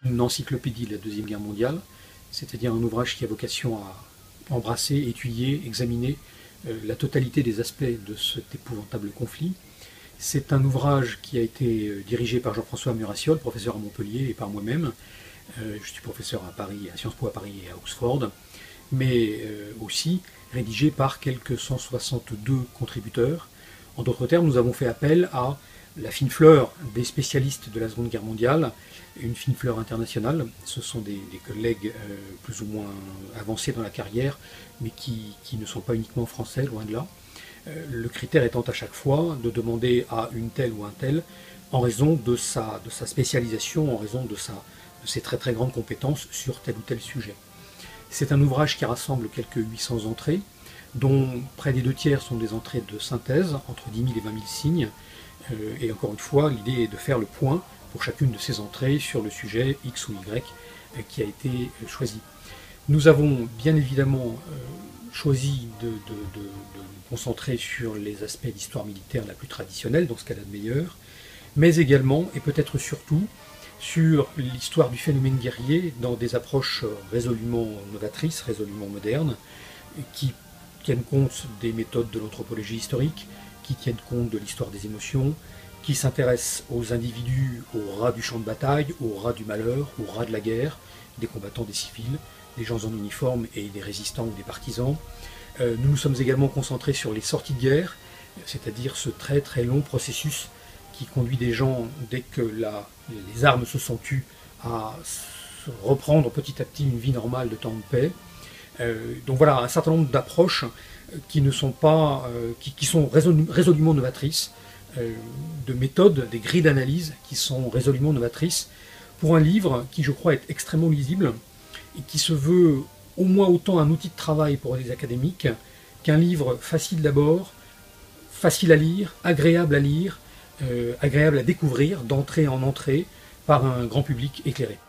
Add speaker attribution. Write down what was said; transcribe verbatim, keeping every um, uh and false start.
Speaker 1: une encyclopédie de la Deuxième Guerre mondiale, c'est-à-dire un ouvrage qui a vocation à embrasser, étudier, examiner euh, la totalité des aspects de cet épouvantable conflit. C'est un ouvrage qui a été dirigé par Jean-François Murassiol, professeur à Montpellier, et par moi-même. Euh, je suis professeur à Paris, à Sciences Po à Paris et à Oxford, mais euh, aussi rédigé par quelques cent soixante-deux contributeurs. En d'autres termes, nous avons fait appel à la fine fleur des spécialistes de la Seconde Guerre mondiale, une fine fleur internationale. Ce sont des, des collègues euh, plus ou moins avancés dans la carrière, mais qui, qui ne sont pas uniquement français, loin de là. Euh, le critère étant à chaque fois de demander à une telle ou un tel, en raison de sa, de sa spécialisation, en raison de, sa, de ses très très grandes compétences sur tel ou tel sujet. C'est un ouvrage qui rassemble quelques huit cents entrées, dont près des deux tiers sont des entrées de synthèse, entre dix mille et vingt mille signes. Euh, et encore une fois, l'idée est de faire le point pour chacune de ces entrées sur le sujet X ou Y euh, qui a été euh, choisi. Nous avons bien évidemment euh, choisi de, de, de, de nous concentrer sur les aspects d'histoire militaire la plus traditionnelle, dans ce cas-là de meilleur, mais également, et peut-être surtout, sur l'histoire du phénomène guerrier dans des approches résolument novatrices, résolument modernes, qui tiennent compte des méthodes de l'anthropologie historique, qui tiennent compte de l'histoire des émotions, qui s'intéressent aux individus, aux rats du champ de bataille, aux rats du malheur, aux rats de la guerre, des combattants, des civils, des gens en uniforme et des résistants ou des partisans. Euh, nous nous sommes également concentrés sur les sorties de guerre, c'est-à-dire ce très très long processus qui conduit des gens, dès que la, les armes se sont tues, à reprendre petit à petit une vie normale de temps de paix. Euh, donc voilà, un certain nombre d'approches qui ne sont pas, euh, qui, qui sont résolu, résolument novatrices, euh, de méthodes, des grilles d'analyse qui sont résolument novatrices, pour un livre qui, je crois, est extrêmement lisible et qui se veut au moins autant un outil de travail pour les académiques qu'un livre facile d'abord, facile à lire, agréable à lire, euh, agréable à découvrir, d'entrée en entrée, par un grand public éclairé.